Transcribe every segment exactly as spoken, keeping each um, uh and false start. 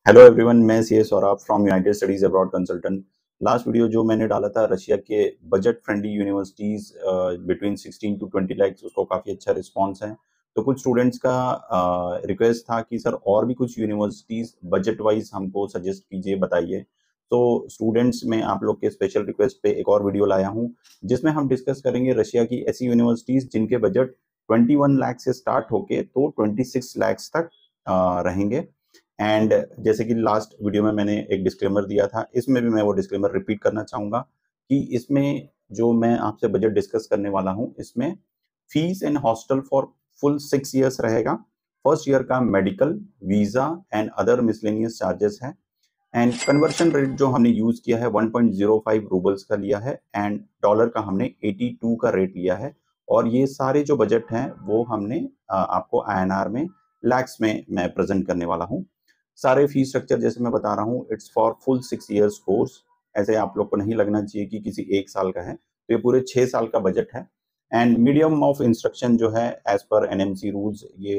Hello everyone, मैं C S Saurabh from United Studies Abroad Consultant. Last video जो मैंने डाला था रशिया के budget friendly universities between sixteen to twenty lakhs, उसको काफ़ी अच्छा रिस्पांस है। तो कुछ स्टूडेंट्स का रिक्वेस्ट uh, था कि सर और भी कुछ यूनिवर्सिटीज बजट वाइज हमको सजेस्ट कीजिए, बताइए। तो स्टूडेंट्स में आप लोग के स्पेशल रिक्वेस्ट पे एक और वीडियो लाया हूँ जिसमें हम डिस्कस करेंगे रशिया की ऐसी यूनिवर्सिटीज जिनके बजट ट्वेंटी वन लाख से स्टार्ट होके तो ट्वेंटी सिक्स लैक्स तक uh, रहेंगे। एंड जैसे कि लास्ट वीडियो में मैंने एक डिस्क्लेमर दिया था, इसमें भी मैं वो डिस्क्लेमर रिपीट करना चाहूंगा कि इसमें जो मैं आपसे बजट डिस्कस करने वाला हूं, इसमें fees and hostel for full six years रहेगा। फर्स्ट ईयर का medical, visa and other miscellaneous charges है। एंड कन्वर्शन रेट जो हमने यूज किया है one point zero five roubles का लिया है एंड डॉलर का हमने एटी टू का रेट लिया है। और ये सारे जो बजट हैं वो हमने आ, आपको आई एन आर में लैक्स में मैं प्रेजेंट करने वाला हूँ। सारे फीस स्ट्रक्चर जैसे मैं बता रहा हूँ, it's for full six years course. ऐसे आप लोग को नहीं लगना चाहिए कि किसी एक साल का है, तो ये पूरे छः साल का बजट है। एंड मीडियम ऑफ इंस्ट्रक्शन जो है as per N M C rules, ये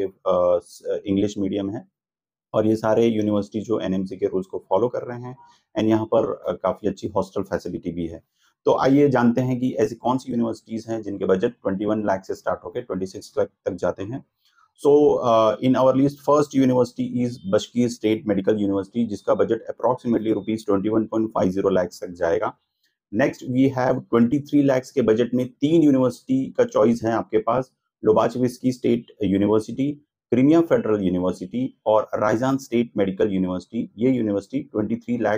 इंग्लिश मीडियम है। और ये सारे यूनिवर्सिटी जो एन एम सी के रूल्स को फॉलो कर रहे हैं। एंड यहाँ पर uh, काफ़ी अच्छी हॉस्टल फैसिलिटी भी है। तो आइए जानते हैं कि ऐसी कौन सी यूनिवर्सिटीज़ हैं जिनके बजट ट्वेंटी वन लाख से स्टार्ट होकर ट्वेंटी सिक्स लाख तक जाते हैं। So uh, in our list, first university is Bashkir State Medical University, जिसका budget approximately rupees twenty one point five zero lakh तक जाएगा। Next we have twenty three lakh के budget में तीन यूनिवर्सिटी का चॉइस है आपके पास। Lobachevsky State University, Crimea Federal University और राइजान स्टेट मेडिकल यूनिवर्सिटी। ये यूनिवर्सिटी ट्वेंटी थ्री लाख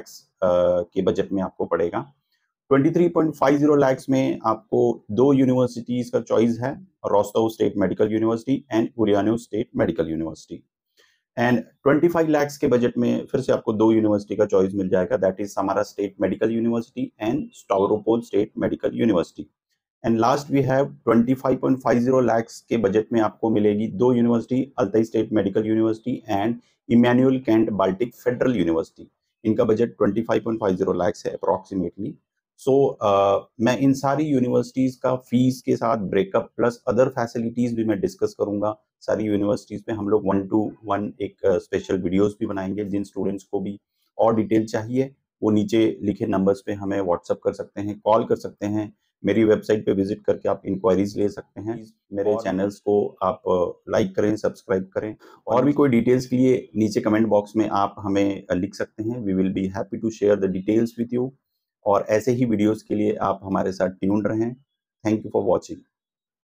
के बजट में आपको पड़ेगा। Twenty three point five zero lakh में आपको दो यूनिवर्सिटीज का चॉइस है, Rostov State Medical University and उलियानोव State Medical University. And twenty five lakh के बजट में फिर से आपको दो यूनिवर्सिटी का चॉइस मिल जाएगा, that is Samara State Medical University and Stavropol State Medical University. And last we have twenty five point five zero lakh के बजट में आपको मिलेगी दो university, Altai State Medical University and Immanuel Kant Baltic Federal University. इनका budget twenty five point five zero lakh है approximately. सो so, uh, मैं इन सारी universities का फीस के साथ ब्रेकअप प्लस अदर फैसिलिटीज भी मैं डिस्कस करूंगा। सारी यूनिवर्सिटीज पे हम लोग वन टू वन एक स्पेशल वीडियोस भी बनाएंगे। जिन स्टूडेंट्स को भी और डिटेल चाहिए वो नीचे लिखे नंबर्स पे हमें व्हाट्सअप कर सकते हैं, कॉल कर सकते हैं। मेरी वेबसाइट पे विजिट करके आप इंक्वायरीज ले सकते हैं। मेरे चैनल्स को आप लाइक करें, सब्सक्राइब करें। और भी कोई डिटेल्स के लिए नीचे कमेंट बॉक्स में आप हमें लिख सकते हैं। We will be happy to share the details with you. और ऐसे ही वीडियोस के लिए आप हमारे साथ ट्यून्ड रहें। Thank you for watching.